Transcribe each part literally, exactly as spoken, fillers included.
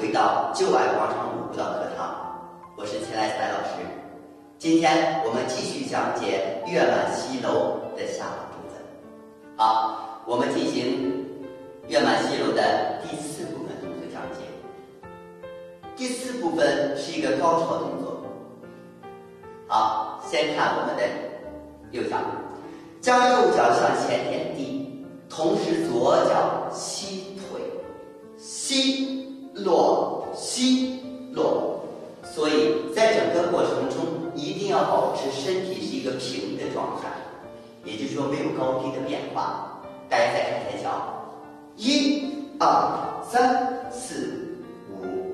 回到旧爱广场舞蹈课堂，我是钱来才老师。今天我们继续讲解月满西楼的下半部分。好，我们进行月满西楼的第四部分动作讲解。第四部分是一个高潮动作。好，先看我们的右脚，将右脚向前点地，同时左脚吸腿，吸落吸落。所以在整个过程中一定要保持身体是一个平的状态，也就是说没有高低的变化。大家再看前脚，一二三四五，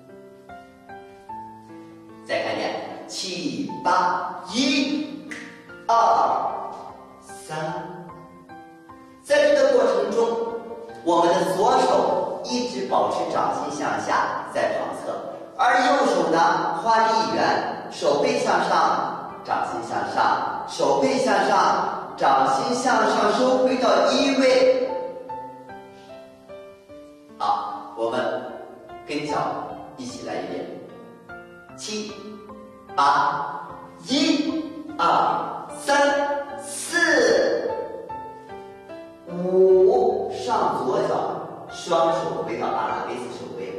再看见七八，一二三。在这个过程中，我们的左手一直保持掌心向下在旁侧，而右手呢画力一圆，手背向上，掌心向上，手背向上，掌心向上，收回到一位。好，我们跟脚一起来一遍，七八，一二三四五，上左脚，双手回到阿拉贝斯手位。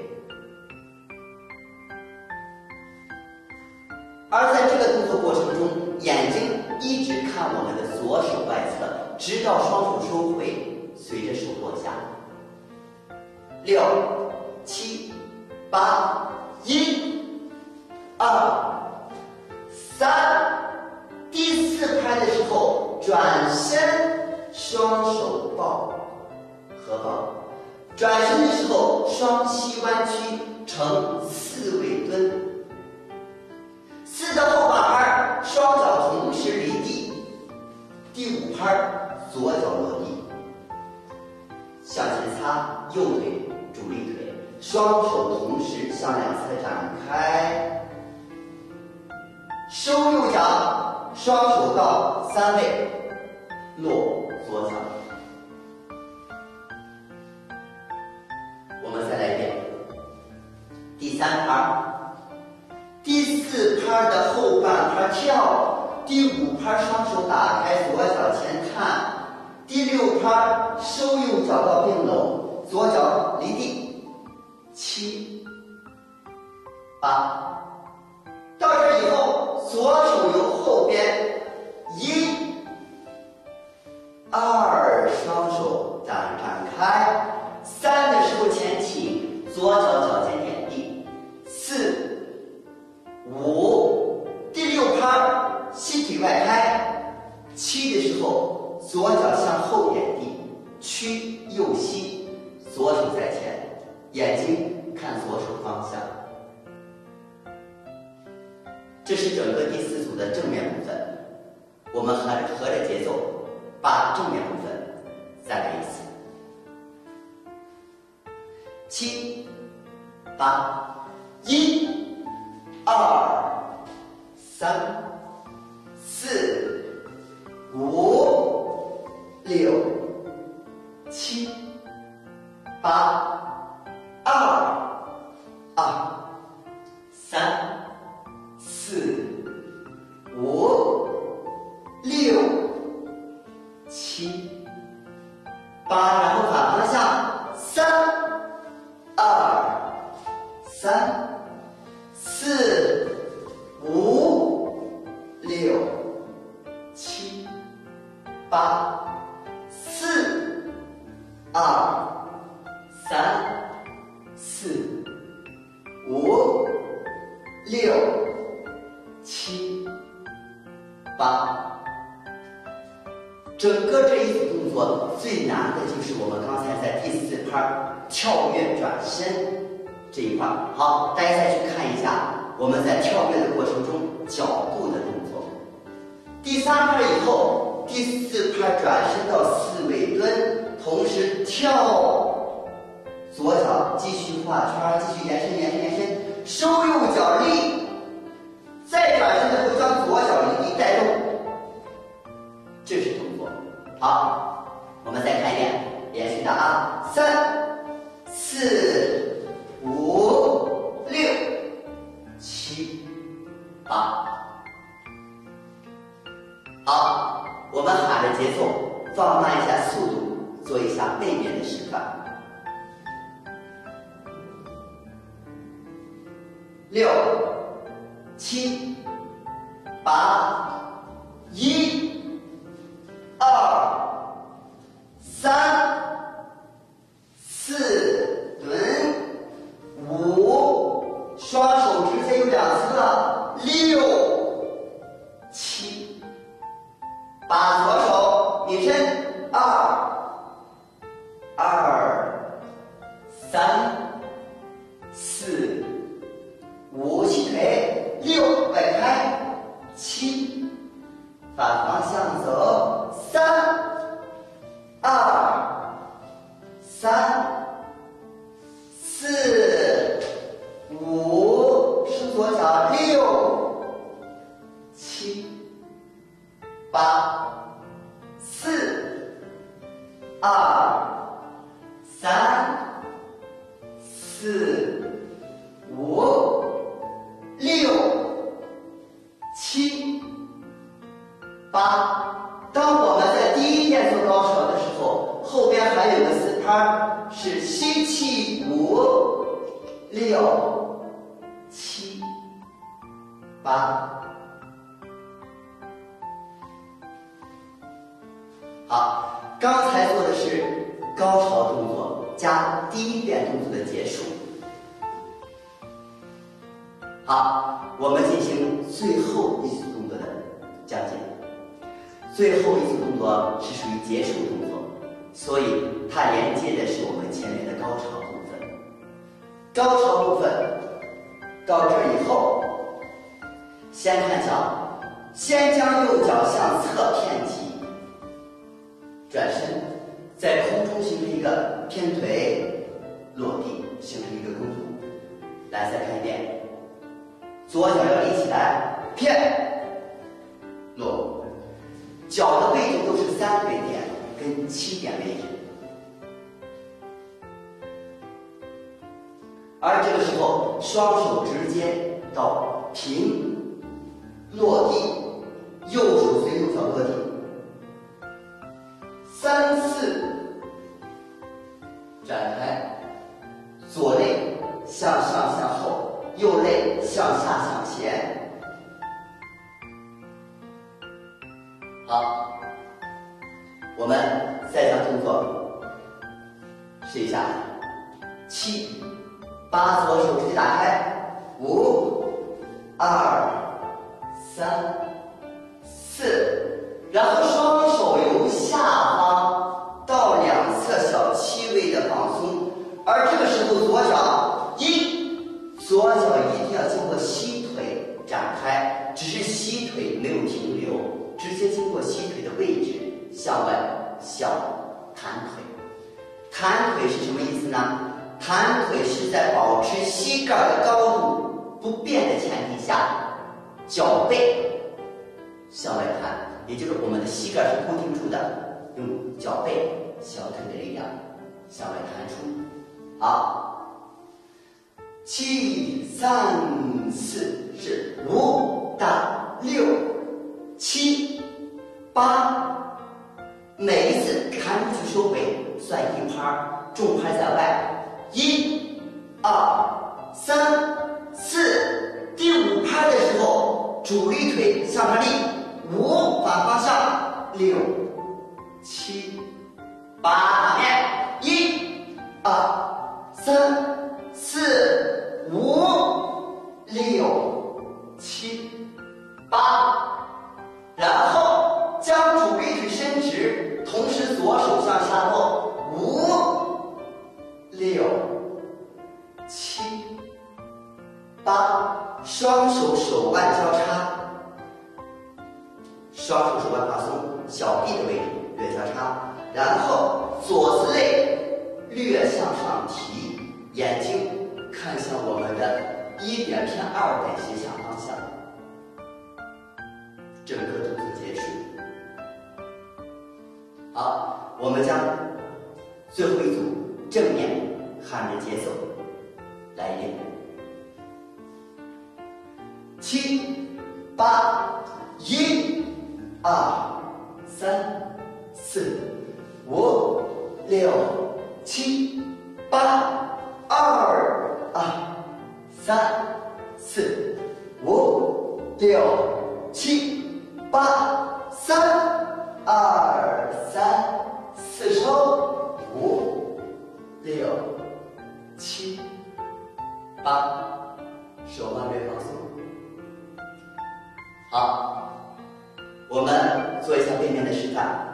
而在这个动作过程中，眼睛一直看我们的左手外侧，直到双手收回，随着手落下。六七八，一二三。第四拍的时候，转身，双手抱合抱。转身的时候，双膝弯曲成四位蹲。四的后半拍，双脚同时离地。第五拍，左脚落地，向前擦，右腿主力腿，双手同时向两侧展开，收右脚，双手到三位，落左脚。我们再来一遍。第三拍，第四拍的后半拍跳，第五拍双手打开，左脚前探，第六拍收右脚到并拢，左脚离地，七八。到这以后，左手由后边，一二，双手展展开，三的时候前倾，左脚脚尖点地，四五，第六拍膝腿外开，七的时候左脚向后点地，屈右膝，左手在前，眼睛看左手方向。这是整个第四组的正面部分，我们合合着节奏把正面部分再来一次。七八，一二三四五六七八，二二三四五六七八，然后反方向，三二三四五六七八，四二三四五六七八。整个这一组动作最难的就是我们刚才在第四拍跳跃转身这一块。好，大家再去看一下我们在跳跃的过程中脚步的动作。第三拍以后，第四拍转身到四位蹲，同时跳，左脚继续画圈，继续延伸延伸延伸，收右脚立，再转身的时候将左脚离地带动，这是动作。好，我们再看一遍，连续的啊，三四五好，好，我们喊着节奏，放慢一下速度，做一下背面的示范。六、七、八、一、二、三、四，蹲，五，双手直接有两次了，六、七、八，左手拧身，二、二、三、四。五，起腿，六，外开，七，反方向走，三、二、三、四、五，伸左脚，六、七、八、四、二、三、四、五。六、七、八。当我们在第一遍做高潮的时候，后边还有个四拍，是吸气五、六、七、八。好，刚才做的是高潮动作加第一遍动作的结束。好，我们进行最后一组动作的讲解。最后一组动作是属于结束动作，所以它连接的是我们前面的高潮部分。高潮部分到这儿以后，先看脚，先将右脚向侧偏击，转身，在空中形成一个偏腿落地，形成一个弓步。来，再看一遍。左脚要立起来，偏落，脚的位置都是三对点跟七点位置，而这个时候双手直接到平落地，右手随右脚落地，三四展开，左肋向上向后。右肋向下向前，好，我们再将动作试一下，七、八，左手直接打开，五、二、三、四，然后双手由下方到两侧小七位的放松，而这个时候左脚一。左脚一定要经过膝腿展开，只是膝腿没有停留，直接经过膝腿的位置向外向弹腿。弹腿是什么意思呢？弹腿是在保持膝盖的高度不变的前提下，脚背向外弹，也就是我们的膝盖是固定住的，用脚背、小腿的力量向外弹出。好。七、三、四是五到六、七、八，每一次弹出去收回算一拍，重拍在外。一、二、三、四，第五拍的时候，主力腿向上立，五反方向，六、七、八，面一、二、三、四。五、六、七、八，然后将主力腿伸直，同时左手向下落，五、六、七、八，双手手腕交叉，双手手腕放松，小臂的位置略交叉，然后左侧肋略向上提，眼睛看向我们的一点偏二点斜向方向，整个动作结束。好，我们将最后一组正面喊着节奏来一遍。七、 八，一、二、三、四、五、六、七、八，二、二、三、四、五、六、七、八，三、二、三，四手，五、六、七、八，手腕略放松。好，我们做一下背面的示范。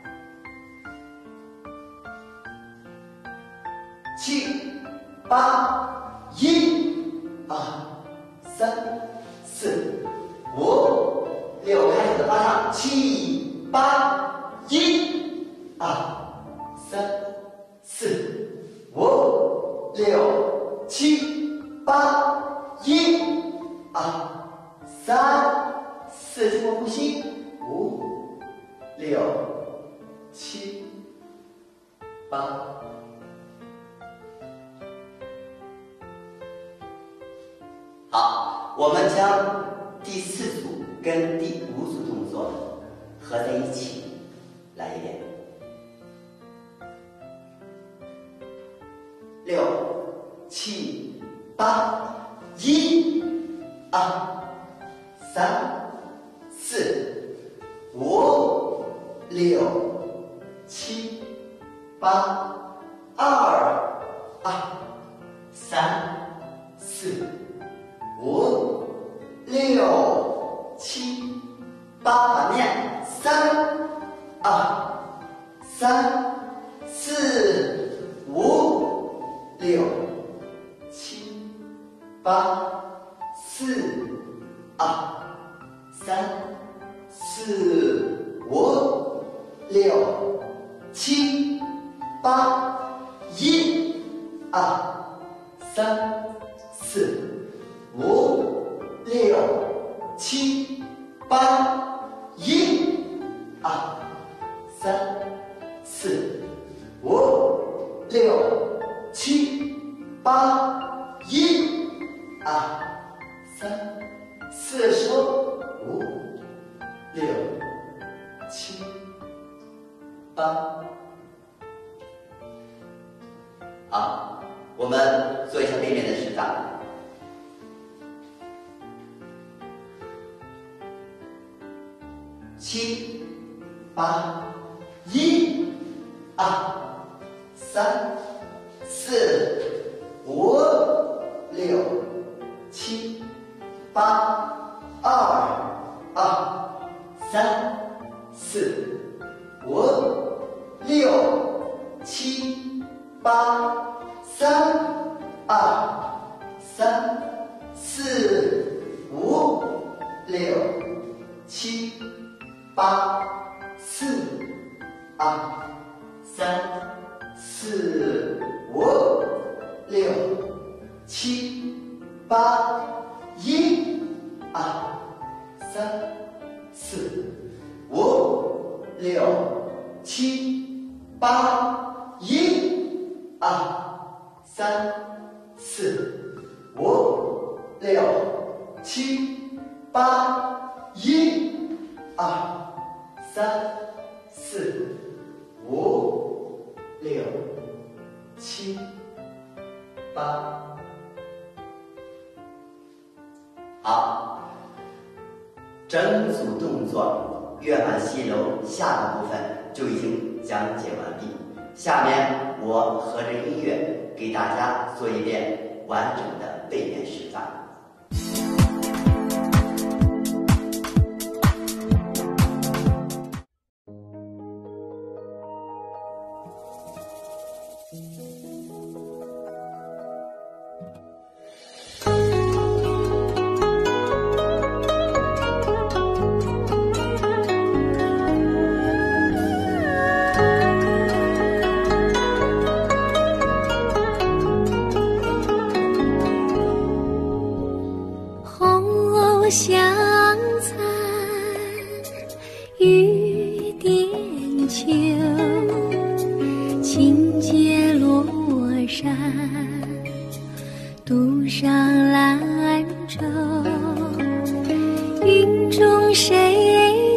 七、八、一、二、三、四、五、六，开始的发唱。七、八、一、二、三、四、五、六、七、八、一、二、三、四，经过呼吸，五、六、七、八。好，我们将第四组跟第五组动作合在一起来一遍。六、七、八，一、二、三、四、五、六、七、八，二、二、三、四、五、六、七、八，反面，三、二、三、四、五、六、七、八，四、二、三、四、五、六、七、八，一、二、三、四、五、六、七、八，一、二、三、四、五、六、七、八，一、二、三、四手，五、六、七、八。好，我们做一下背面的示范。七、八、一、二、三、四、五、六、七、八，二、二、三、四、五、六、七、八，三、二、三、四、五、六、七、八，四、二、三、四、五、六、七、八，一、二、三、四、五、六、七、八，一、二、三、四、五、六、七、八，一、二、三、四、五、六、七、八。好，整组动作月满西楼下半部分就已经讲解完毕。下面我合着音乐给大家做一遍完整的背面示范。 香残雨点秋，轻解罗衫，渡上兰舟。云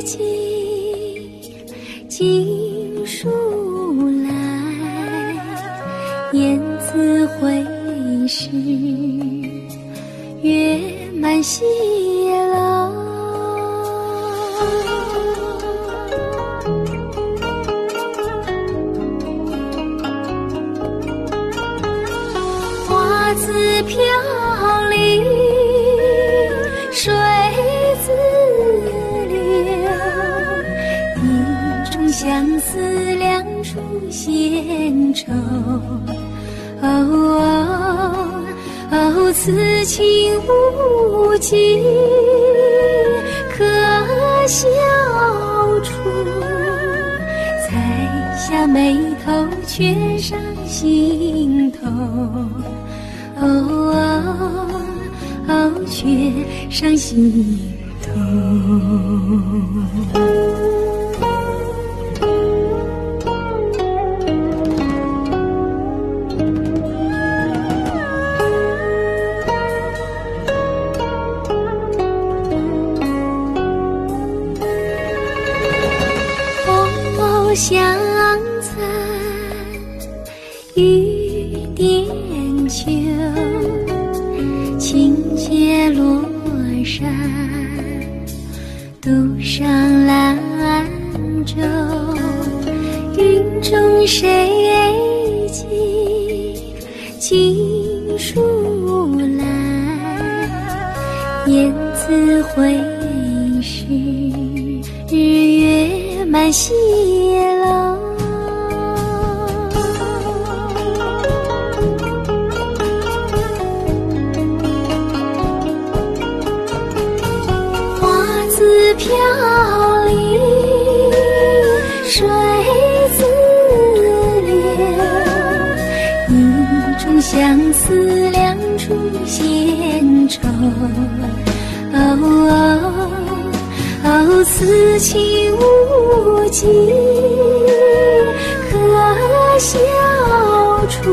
寄锦书来，雁字回时，月满西楼。花自飘零，水自流，一种相思两处闲愁。哦哦哦，此情无计可消除，才下眉头却上心头。哦哦哦，却上心头。哦，香残玉点秋，轻解罗衫，独上兰舟。云中谁寄锦书来？雁字回时，日月满西楼。飘零，水自流，一种相思两处闲愁。哦哦哦，此情无计可消除，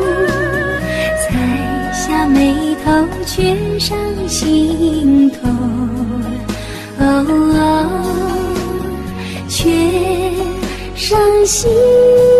才下眉头却上心头。哦哦，却上心。